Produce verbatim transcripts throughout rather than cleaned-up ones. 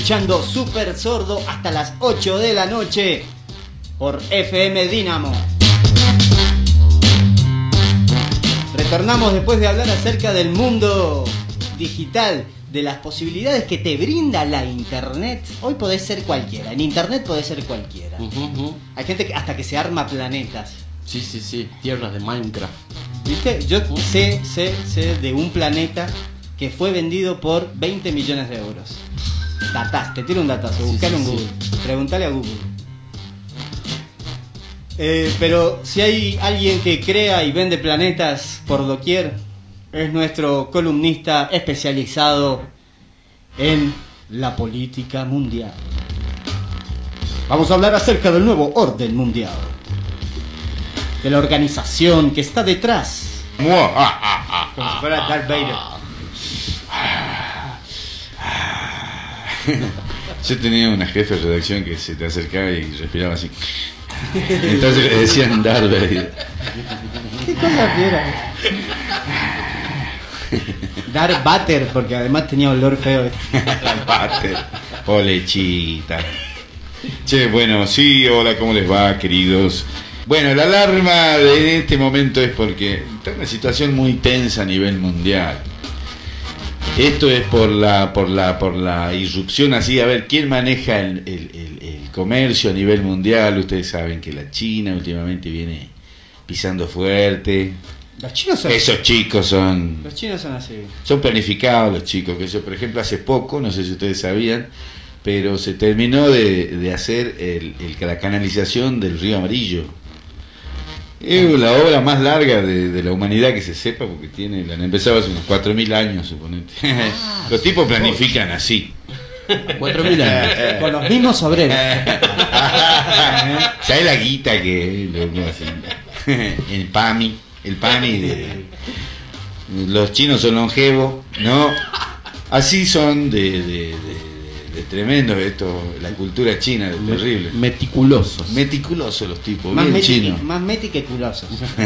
escuchando Super Sordo hasta las ocho de la noche por F M Dynamo. Retornamos después de hablar acerca del mundo digital, de las posibilidades que te brinda la internet. Hoy podés ser cualquiera, en internet podés ser cualquiera. Uh -huh. Hay gente que hasta que se arma planetas. Sí, sí, sí, tierras de Minecraft. ¿Viste? Yo uh -huh. sé, sé, sé de un planeta que fue vendido por veinte millones de euros. Datás, te tiro un datazo, buscalo sí, sí, en Google, sí. Preguntale a Google. Eh, pero si hay alguien que crea y vende planetas por doquier, es nuestro columnista especializado en la política mundial. Vamos a hablar acerca del nuevo orden mundial, de la organización que está detrás. Como si fuera Darth Vader. Yo tenía una jefe de redacción que se te acercaba y respiraba así. Entonces le decían Darth Vader. ¿Qué cosa fiera? Darth Vader, porque además tenía olor feo. Darth Vader. O lechita. Che, bueno, sí, hola, ¿cómo les va, queridos? Bueno, la alarma de este momento es porque está una situación muy tensa a nivel mundial. Esto es por la por la por la irrupción así, a ver, ¿quién maneja el, el, el, el comercio a nivel mundial? Ustedes saben que la China últimamente viene pisando fuerte. Los chinos son Esos así. chicos son... Los chinos son así. Son planificados los chicos, que yo, por ejemplo, hace poco, no sé si ustedes sabían, pero se terminó de, de hacer el, el, la canalización del río Amarillo. Es la obra más larga de, de la humanidad que se sepa, porque tiene, la han empezado hace unos cuatro mil años, suponete. Ah, los tipos planifican así. cuatro mil años. Con los mismos obreros. ¿Sabes la guita que lo hacen? El PAMI, el PAMI de... Los chinos son longevos, ¿no? Así son de... de, de Es tremendo esto, la cultura china, es terrible. Meticulosos. Meticulosos los tipos, más bien meti chinos. Más meticulosos.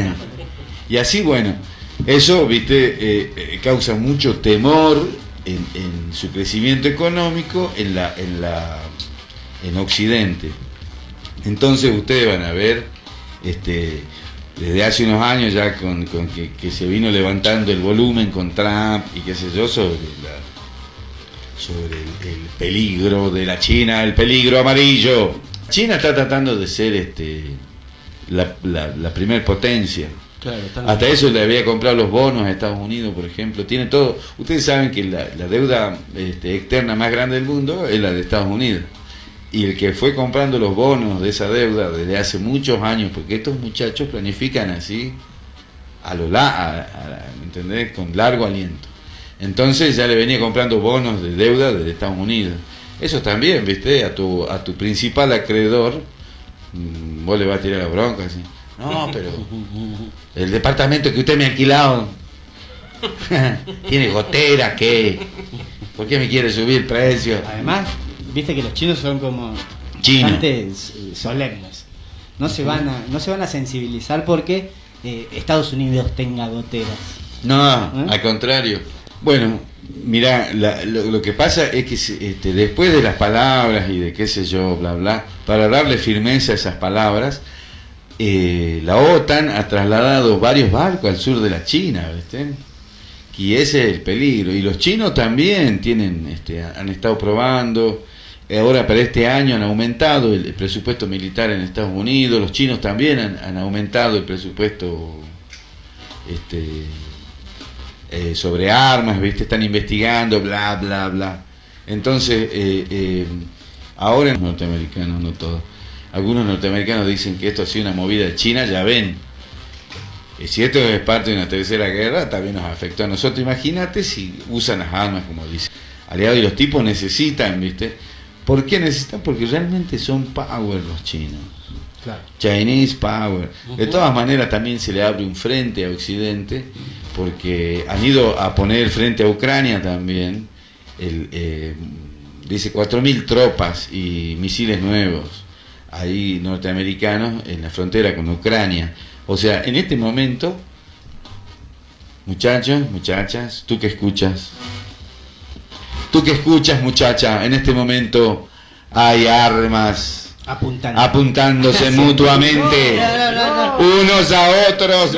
Y así, bueno, eso, viste, eh, eh, causa mucho temor en, en su crecimiento económico en la, en la, en Occidente. Entonces ustedes van a ver, este, desde hace unos años ya con, con que, que se vino levantando el volumen con Trump y qué sé yo sobre la sobre el, el peligro de la China, el peligro amarillo. China está tratando de ser este la, la, la primer potencia. Claro, hasta eso le había comprado los bonos a Estados Unidos, por ejemplo. Tiene todo. Ustedes saben que la, la deuda este, externa más grande del mundo es la de Estados Unidos. Y el que fue comprando los bonos de esa deuda desde hace muchos años, porque estos muchachos planifican así, a lo la, a, a, ¿entendés? Con largo aliento. Entonces ya le venía comprando bonos de deuda desde Estados Unidos. Eso también, viste, a tu a tu principal acreedor, vos le vas a tirar la bronca así. No, pero el departamento que usted me ha alquilado tiene goteras, ¿qué? ¿Por qué me quiere subir el precio? Además, viste que los chinos son como Chino. bastante solemnes. No se van a, no se van a sensibilizar porque eh, Estados Unidos tenga goteras. No, ¿Eh? al contrario. Bueno, mirá, la, lo, lo que pasa es que este, después de las palabras y de qué sé yo, bla, bla, para darle firmeza a esas palabras, eh, la OTAN ha trasladado varios barcos al sur de la China, ¿viste? Y ese es el peligro. Y los chinos también tienen, este, han estado probando. Ahora para este año han aumentado el, el presupuesto militar en Estados Unidos. Los chinos también han, han aumentado el presupuesto este, eh, sobre armas, ¿viste? Están investigando, bla, bla, bla. Entonces, eh, eh, ahora los norteamericanos, no todos, algunos norteamericanos dicen que esto ha sido una movida de China, ya ven. Y si esto es parte de una tercera guerra, también nos afectó a nosotros. Imagínate si usan las armas, como dicen aliados, y los tipos necesitan, ¿viste? ¿Por qué necesitan? Porque realmente son power los chinos. Claro. Chinese power. De todas maneras también se le abre un frente a Occidente, porque han ido a poner el frente a Ucrania también. El, eh, dice cuatro mil tropas y misiles nuevos ahí norteamericanos en la frontera con Ucrania. O sea, en este momento, muchachos, muchachas, tú que escuchas, tú que escuchas, muchacha, en este momento hay armas Apuntando. apuntándose Sí. mutuamente No, no, no, no. unos a otros.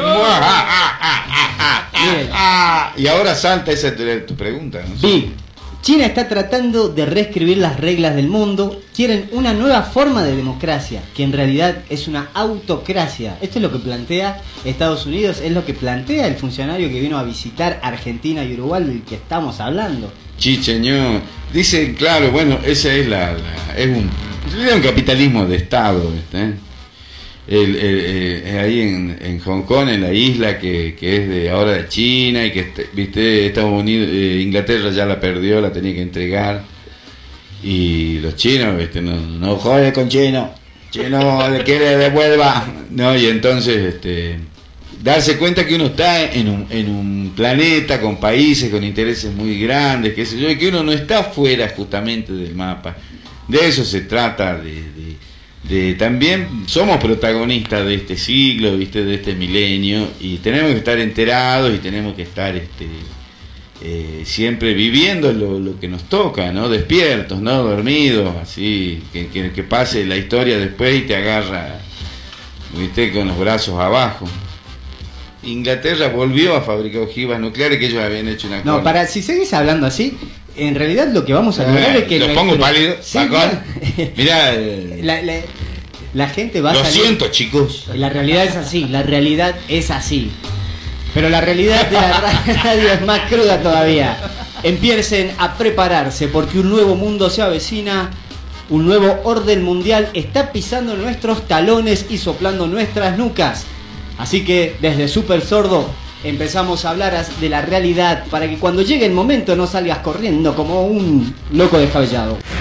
Bien. Y ahora salta esa tu, tu pregunta, ¿no? B. China está tratando de reescribir las reglas del mundo. Quieren una nueva forma de democracia, que en realidad es una autocracia. Esto es lo que plantea Estados Unidos, es lo que plantea el funcionario que vino a visitar Argentina y Uruguay, del que estamos hablando. Chicheño. Dicen, claro, bueno, esa es la, la- es un, es un capitalismo de Estado, ¿viste? El, el- el- ahí en, en Hong Kong, en la isla que, que es de ahora de China y que este- viste Estados Unidos, eh, Inglaterra ya la perdió, la tenía que entregar, y los chinos, viste, no, no jode con chino, chino le quiere devuelva, no, y entonces este darse cuenta que uno está en un, en un planeta con países con intereses muy grandes, qué sé yo, y que uno no está fuera justamente del mapa. De eso se trata, de, de, de también somos protagonistas de este siglo, viste, de este milenio, y tenemos que estar enterados y tenemos que estar este eh, siempre viviendo lo, lo que nos toca, ¿no? Despiertos, no dormidos, así que, que, que pase la historia después y te agarra, viste, con los brazos abajo. Inglaterra volvió a fabricar ojivas nucleares que ellos habían hecho una No, para, si seguís hablando así, en realidad lo que vamos a lograr Eh, es que... los nuestro- pongo pálido, Sí, Pacón. claro. Mirá, eh, la, la- la gente va a lo salir... siento, chicos. La realidad es así, la realidad es así. Pero la realidad de la radio es más cruda todavía. Empiecen a prepararse porque un nuevo mundo se avecina, un nuevo orden mundial está pisando nuestros talones y soplando nuestras nucas. Así que desde Super Sordo empezamos a hablar as- de la realidad para que cuando llegue el momento no salgas corriendo como un loco descabellado.